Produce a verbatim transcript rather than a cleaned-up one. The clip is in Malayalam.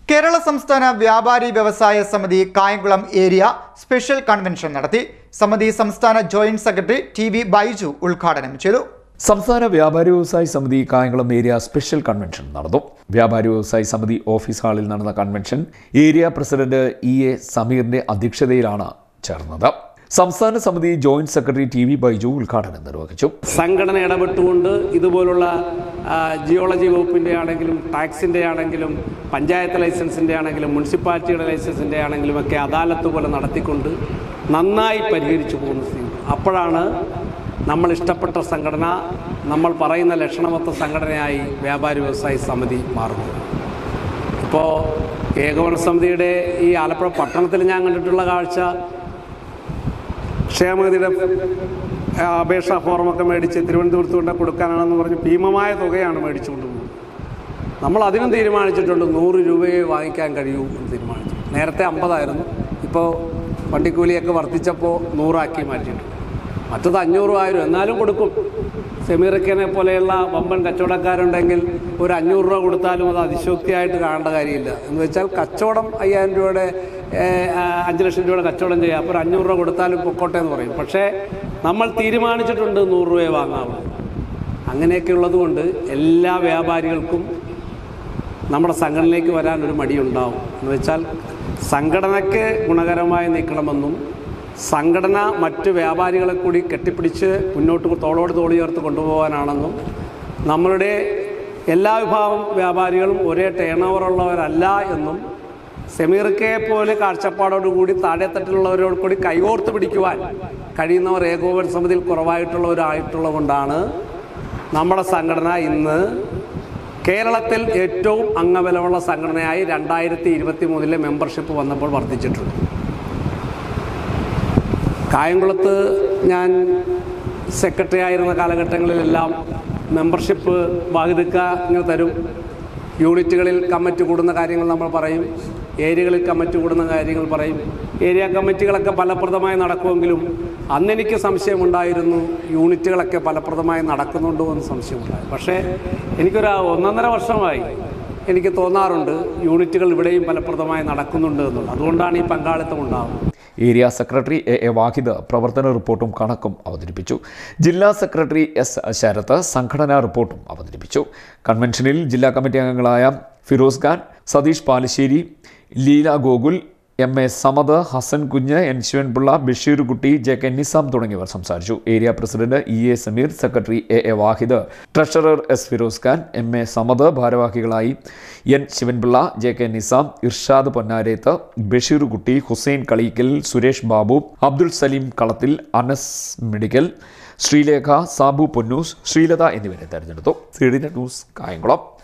കേരള സംസ്ഥാന വ്യാപാരി വ്യവസായ സമിതി കായംകുളം ഏരിയ സ്പെഷ്യൽ കൺവെൻഷൻ നടത്തി. സമിതി സംസ്ഥാന joint secretary T V Baiju ഉദ്ഘാടനം ചെയ്തു. സംസ്ഥാന വ്യാപാരി വ്യവസായ സമിതി കായംകുളം ഏരിയ സ്പെഷ്യൽ കൺവെൻഷൻ നടന്നു. വ്യാപാരി വ്യവസായ സമിതി ഓഫീസ് ഹാളിൽ നടന്ന convention area president E A സമീറിന്റെ അധ്യക്ഷതയിലാണ് ചേർന്നത്. സംസ്ഥാന സമിതി joint secretary T V Baiju ഉദ്ഘാടനം നിർവഹിച്ചു. സംഘടന ഇടപെട്ടുകൊണ്ട് ഇതുപോലുള്ള ജിയോളജി വകുപ്പിൻ്റെ ആണെങ്കിലും ടാക്സിൻ്റെ ആണെങ്കിലും പഞ്ചായത്ത് ലൈസൻസിൻ്റെ ആണെങ്കിലും മുനിസിപ്പാലിറ്റിയുടെ ലൈസൻസിൻ്റെ ആണെങ്കിലും ഒക്കെ അദാലത്ത് പോലെ നടത്തിക്കൊണ്ട് നന്നായി പരിഹരിച്ചു പോകുന്ന സ്ഥിതി. അപ്പോഴാണ് നമ്മൾ ഇഷ്ടപ്പെട്ട സംഘടന, നമ്മൾ പറയുന്ന ലക്ഷണമൊത്ത സംഘടനയായി വ്യാപാരി വ്യവസായ സമിതി മാറുന്നത്. ഇപ്പോൾ ഏകോപന സമിതിയുടെ ഈ ആലപ്പുഴ പട്ടണത്തിൽ ഞാൻ കണ്ടിട്ടുള്ള കാഴ്ച, ക്ഷേമനിധിയുടെ അപേക്ഷാ ഫോറമൊക്കെ മേടിച്ച് തിരുവനന്തപുരത്ത് കൊണ്ട് കൊടുക്കാനാണെന്ന് പറഞ്ഞ് ഭീമമായ തുകയാണ് മേടിച്ചുകൊണ്ട് പോകുന്നത്. നമ്മൾ അതിനും തീരുമാനിച്ചിട്ടുണ്ട് നൂറ് രൂപയെ വാങ്ങിക്കാൻ കഴിയൂ എന്ന് തീരുമാനിച്ചു. നേരത്തെ അമ്പതായിരുന്നു, ഇപ്പോൾ വണ്ടിക്കൂലിയൊക്കെ വർദ്ധിച്ചപ്പോൾ നൂറാക്കി മാറ്റിയിട്ടുണ്ട്. മറ്റത് അഞ്ഞൂറ് ആയിരം എന്നാലും കൊടുക്കും. സെമീറക്കനെ പോലെയുള്ള വമ്പൻ കച്ചവടക്കാരുണ്ടെങ്കിൽ ഒരു അഞ്ഞൂറ് രൂപ കൊടുത്താലും അത് അതിശോക്തിയായിട്ട് കാണേണ്ട കാര്യമില്ല. എന്ന് വെച്ചാൽ കച്ചവടം അയ്യായിരം രൂപയുടെ അഞ്ച് ലക്ഷം രൂപയുടെ കച്ചവടം ചെയ്യാം, അപ്പോൾ ഒരു അഞ്ഞൂറ് രൂപ കൊടുത്താലും പൊക്കോട്ടെ എന്ന് പറയും. പക്ഷേ നമ്മൾ തീരുമാനിച്ചിട്ടുണ്ട് നൂറ് രൂപയെ വാങ്ങാവുള്ളൂ. അങ്ങനെയൊക്കെ ഉള്ളതുകൊണ്ട് എല്ലാ വ്യാപാരികൾക്കും നമ്മുടെ സംഘടനയിലേക്ക് വരാൻ ഒരു മടിയുണ്ടാവും. എന്ന് വെച്ചാൽ സംഘടനയ്ക്ക് ഗുണകരമായി നിൽക്കണമെന്നും സംഘടന മറ്റ് വ്യാപാരികളെ കൂടി കെട്ടിപ്പിടിച്ച് മുന്നോട്ട് തോളോട് തോളി ചേർത്ത് കൊണ്ടുപോകാനാണെന്നും നമ്മളുടെ എല്ലാ വിഭാഗം വ്യാപാരികളും ഒരേ ടേൺ ഓവർ ഉള്ളവരല്ല എന്നും സെമീറക്കയെ പോലെ കാഴ്ചപ്പാടോടുകൂടി താഴെത്തട്ടിലുള്ളവരോട് കൂടി കൈകോർത്ത് പിടിക്കുവാൻ കഴിയുന്നവർ ഏകോപന സമിതിയിൽ കുറവായിട്ടുള്ളവരായിട്ടുള്ളത് കൊണ്ടാണ് നമ്മുടെ സംഘടന ഇന്ന് കേരളത്തിൽ ഏറ്റവും അംഗബലമുള്ള സംഘടനയായി രണ്ടായിരത്തി ഇരുപത്തി മൂന്നിലെ മെമ്പർഷിപ്പ് വന്നപ്പോൾ വർദ്ധിച്ചിട്ടുണ്ട്. കായംകുളത്ത് ഞാൻ സെക്രട്ടറി ആയിരുന്ന കാലഘട്ടങ്ങളിലെല്ലാം മെമ്പർഷിപ്പ് ബാധ്യത ഇങ്ങനെ തരും. യൂണിറ്റുകളിൽ കമ്മിറ്റി കൂടുന്ന കാര്യങ്ങൾ നമ്മൾ പറയും, ഏരിയകളിൽ കമ്മിറ്റി കൂടുന്ന കാര്യങ്ങൾ പറയും. ഏരിയ കമ്മിറ്റികളൊക്കെ ഫലപ്രദമായി നടക്കുമെങ്കിലും അന്നെനിക്ക് സംശയമുണ്ടായിരുന്നു, യൂണിറ്റുകളൊക്കെ ഫലപ്രദമായി നടക്കുന്നുണ്ടോ എന്ന് സംശയമുണ്ടായി. പക്ഷേ എനിക്കൊരു ഒന്നൊന്നര വർഷമായി എനിക്ക് തോന്നാറുണ്ട് യൂണിറ്റുകൾ ഇവിടെയും ഫലപ്രദമായി നടക്കുന്നുണ്ട് എന്നുള്ളത്. അതുകൊണ്ടാണ് ഈ പങ്കാളിത്തം ഉണ്ടാകുന്നത്. Area secretary A A Wahid പ്രവർത്തന റിപ്പോർട്ടും കണക്കും അവതരിപ്പിച്ചു. ജില്ലാ സെക്രട്ടറി എസ് ശരത്ത് സംഘടനാ റിപ്പോർട്ടും അവതരിപ്പിച്ചു. കൺവെൻഷനിൽ ജില്ലാ കമ്മിറ്റി അംഗങ്ങളായ Firoz Khan, Satheesh Palassery, Leela Gokul, M A Samad, Hasan Kunju, N Sivan Pillai, Basheer കുട്ടി, ജെ കെ നിസാം തുടങ്ങിയവർ സംസാരിച്ചു. Area president E A Sameer, secretary A A Wahid, treasurer S Firoz Khan, M A Samad, ഭാരവാഹികളായി N Sivanpillai, J K Nizam, Irshad Ponnareth, Basheer Kutty, Hussain Kaleekkal, Suresh Babu, Abdul Salim Kalathil, Anas medical, Sreelekha, Sabu Ponnoos, Sreelatha എന്നിവരെ തെരഞ്ഞെടുത്തു. C D net news Kayamkulam.